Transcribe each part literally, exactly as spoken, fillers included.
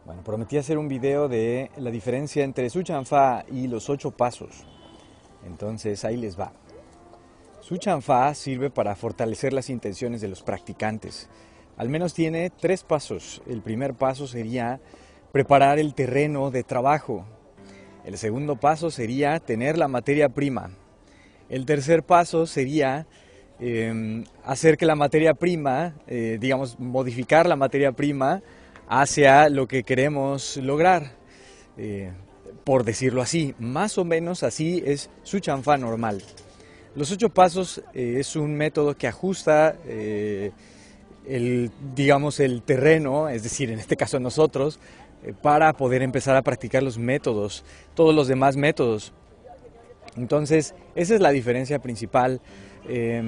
Bueno, prometí hacer un video de la diferencia entre Su Chan Fa y los ocho pasos. Entonces ahí les va. Su Chan Fa sirve para fortalecer las intenciones de los practicantes. Al menos tiene tres pasos. El primer paso sería preparar el terreno de trabajo. El segundo paso sería tener la materia prima. El tercer paso sería eh, hacer que la materia prima, eh, digamos, modificar la materia prima hacia lo que queremos lograr. Eh, por decirlo así, más o menos así es Su Chan Fa normal. Los ocho pasos eh, es un método que ajusta eh, el, digamos, el terreno, es decir, en este caso nosotros, eh, para poder empezar a practicar los métodos, todos los demás métodos. Entonces, esa es la diferencia principal. Eh,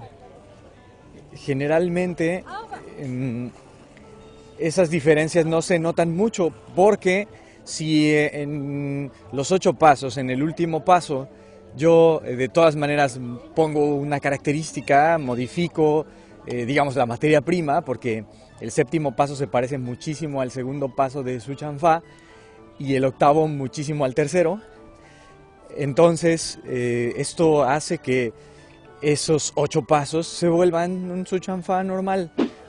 generalmente, eh, esas diferencias no se notan mucho porque si en los ocho pasos, en el último paso, yo de todas maneras pongo una característica, modifico, eh, digamos, la materia prima, porque el séptimo paso se parece muchísimo al segundo paso de Su Chan Fa y el octavo muchísimo al tercero. Entonces, eh, esto hace que esos ocho pasos se vuelvan un Su Chan Fa normal.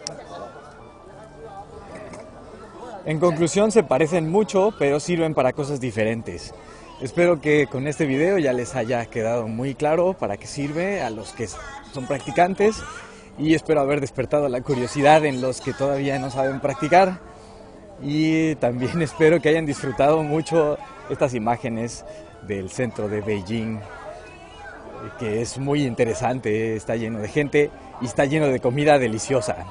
En conclusión, se parecen mucho, pero sirven para cosas diferentes. Espero que con este video ya les haya quedado muy claro para qué sirve a los que son practicantes y espero haber despertado la curiosidad en los que todavía no saben practicar y también espero que hayan disfrutado mucho estas imágenes del centro de Beijing, que es muy interesante, está lleno de gente y está lleno de comida deliciosa.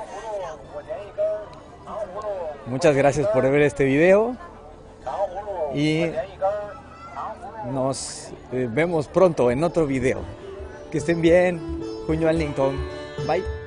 Muchas gracias por ver este video y nos vemos pronto en otro video. Que estén bien. Junyo Allington. Bye.